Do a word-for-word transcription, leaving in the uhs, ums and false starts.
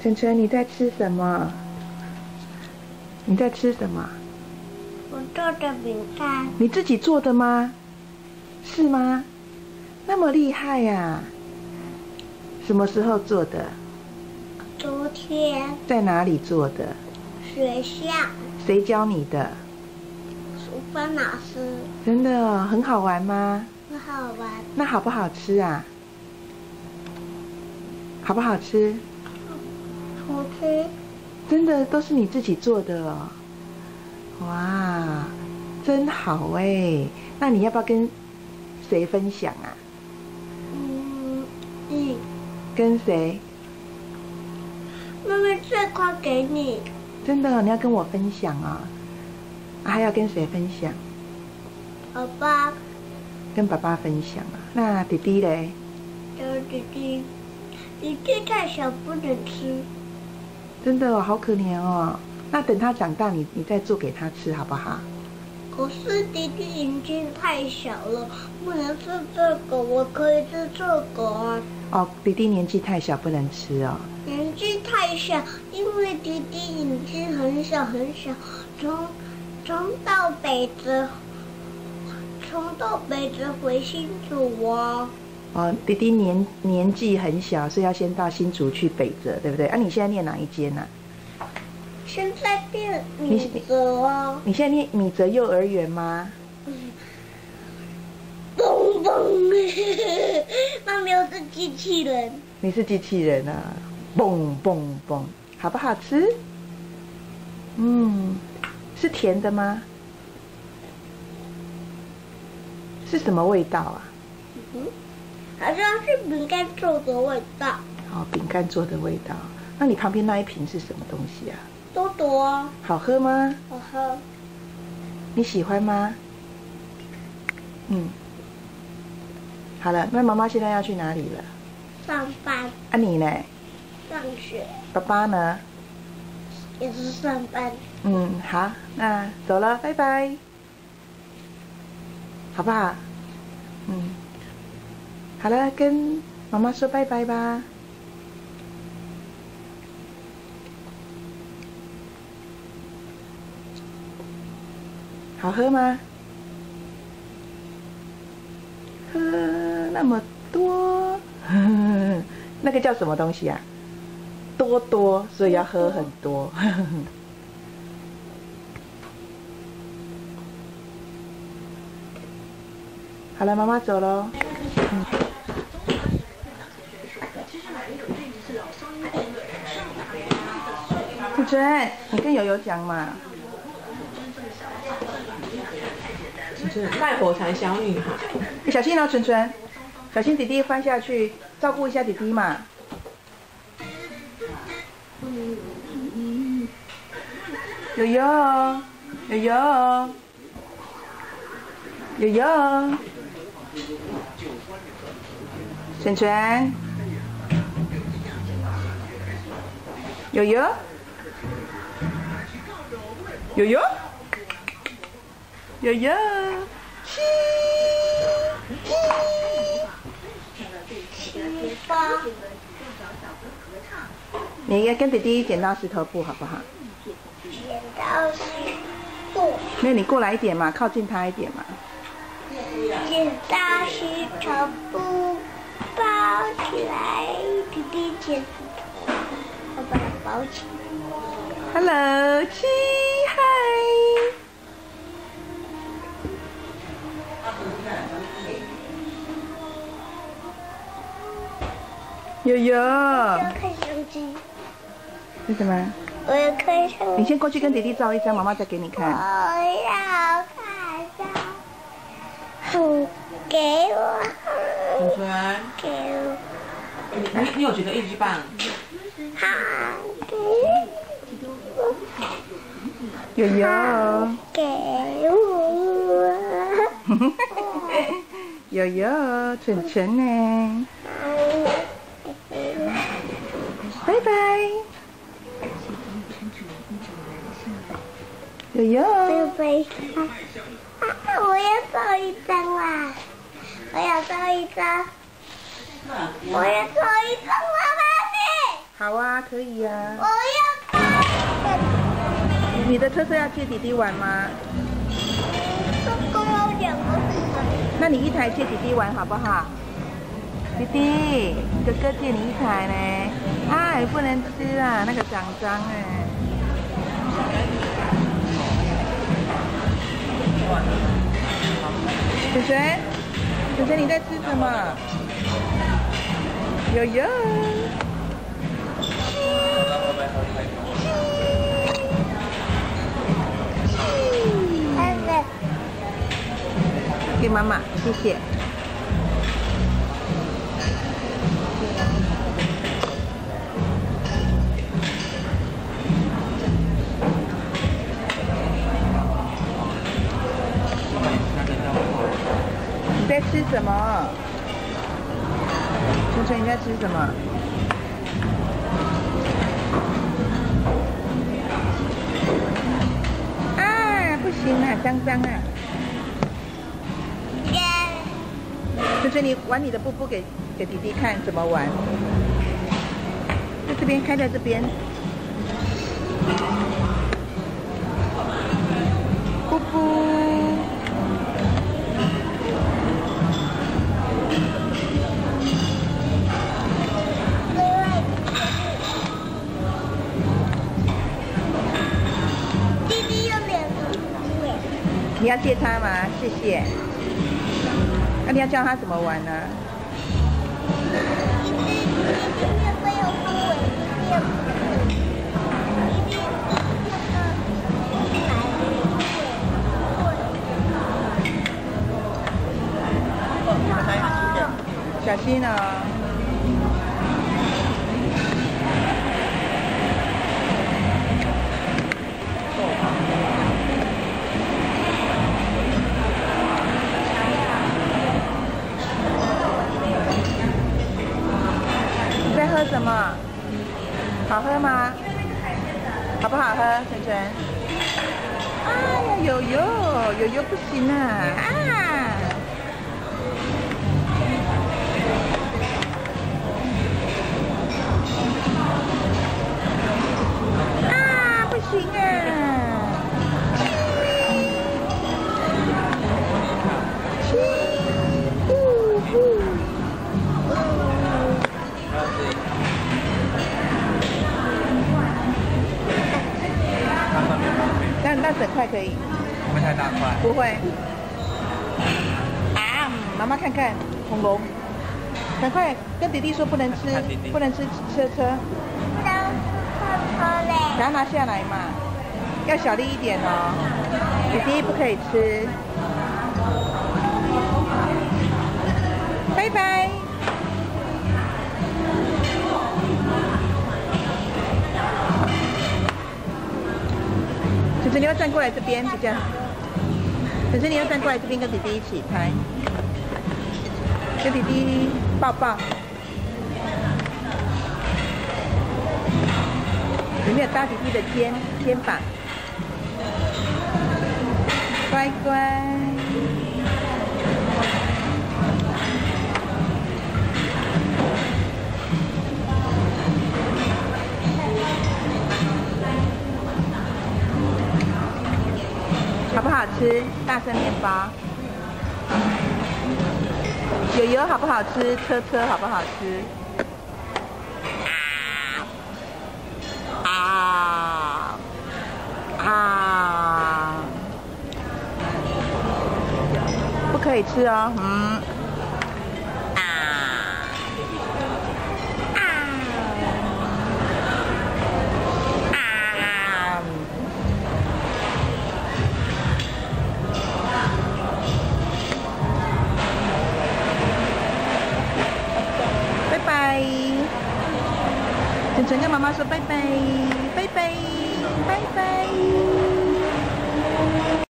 晨晨，你在吃什么？你在吃什么？ 我做的饼干。 你自己做的吗？是吗？那么厉害呀、啊！什么时候做的？ 昨天。 在哪里做的？ 学校。 谁教你的？ 淑芬老师。 真的哦，很好玩吗？ 很好玩。 那好不好吃啊？好不好吃？ 好吃。 真的都是你自己做的哦。哇，真好哎！那你要不要跟谁分享啊？ 嗯嗯。 跟谁？ 妹妹这块给你。 真的，你要跟我分享啊、哦？啊，还要跟谁分享？ 爸爸。 跟爸爸分享啊。那弟弟嘞？ 有弟弟，弟弟太小不能吃。 真的哦，好可怜哦。那等他长大，你你再做给他吃好不好？ 可是弟弟眼睛太小了，不能吃这个，我可以吃这个啊。 哦，弟弟年纪太小，不能吃哦。 年纪太小，因为弟弟眼睛很小很小，从从到北泽，从到北泽回新竹哦。 哦，弟弟年年纪很小，所以要先到新竹去北泽，对不对？啊，你现在念哪一间呢、啊？ 现在念米泽哦。 你现在念米泽幼儿园吗？ 嗯。蹦蹦，妈咪，我是机器人。 你是机器人啊！蹦蹦蹦，好不好吃？嗯，是甜的吗？是什么味道啊？ 嗯，好像是饼干做的味道。 哦，饼干做的味道。那你旁边那一瓶是什么东西啊？ 多多。 好喝吗？ 好喝。 你喜欢吗？嗯。好了，那妈妈现在要去哪里了？ 上班。 啊，你呢？ 上学。 爸爸呢？ 也是上班。 嗯，好，那走了，拜拜，好不好？嗯，好了，跟妈妈说拜拜吧。好喝吗？喝那么多，呵呵，那个叫什么东西啊？多多，所以要喝很多。呵呵，好了，妈妈走喽。嗯。楚纯，你跟友友讲嘛。 卖火柴小女孩， 小心哦，纯纯，小心弟弟翻下去，照顾一下弟弟嘛。友友，友友，友友，纯纯，友友，友友。悠悠，七七七八，你要跟弟弟剪刀石头布好不好？ 剪刀石布。 那你过来一点嘛，靠近他一点嘛。 剪刀石头布包起来，弟弟剪石头，我把它包起来。 Hello， 七嗨。悠悠， 我要看相机。 是什么？ 我要看相机。 你先过去跟弟弟照一张，妈妈再给你看。 我要看相机，给我。 楚纯， 给我。 你你有觉得一级棒？ 好，给我。 悠悠， 给我。 悠悠，纯纯呢？拜拜，悠悠。 拜拜。我要照一张啦！我要照一张。我要照一张，妈妈你。 好啊，可以啊。 我要搭。 你的车车要借弟弟玩吗？ 这个要两个人。 那你一台借弟弟玩好不好？弟弟，哥哥借你一台呢。哎，不能吃啊，那个脏脏哎。璇璇，璇璇你在吃什么？有有。给妈妈，谢谢。你在吃什么？晨晨，你在吃什么？啊，不行啊，脏脏啊！晨晨，你玩你的布布给给弟弟看怎么玩，在这边开在这边，布布。 弟弟有两个布哎。 你要借他吗？谢谢。那、啊、你要教他怎么玩呢？小心哦！喝什么？好喝吗？好不好喝，晨晨？哎呀，有油，有油不行啊！啊！啊，不行啊！那那整块可以？ 会太大块？ 不会。啊，妈妈看看恐龙，赶快跟弟弟说不能吃，弟弟不能吃车车。 不能车车嘞。 把它拿下来嘛，要小力一点哦，弟弟不可以吃。拜拜。晨晨，你要站过来这边比较好。晨晨，你要站过来这边跟弟弟一起拍，跟弟弟抱抱。有没有搭弟弟的肩肩膀？乖乖。好不好吃？大声面包。油油好不好吃？车车好不好吃？啊啊！不可以吃哦，嗯。啊啊啊！拜拜，晨晨跟妈妈说拜拜，拜拜，拜拜。